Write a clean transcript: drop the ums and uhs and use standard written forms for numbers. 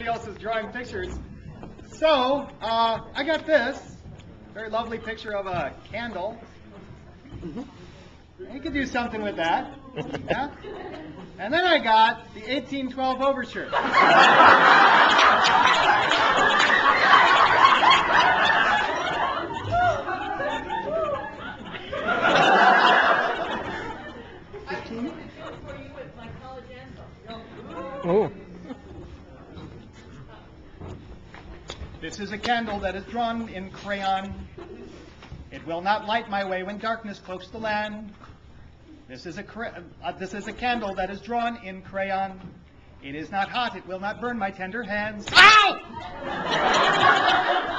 else is drawing pictures. So, I got this very lovely picture of a candle. You could do something with that. Yeah? And then I got the 1812 overture. Oh. This is a candle that is drawn in crayon. It will not light my way when darkness cloaks the land. This is a candle that is drawn in crayon. It is not hot, it will not burn my tender hands. Ow!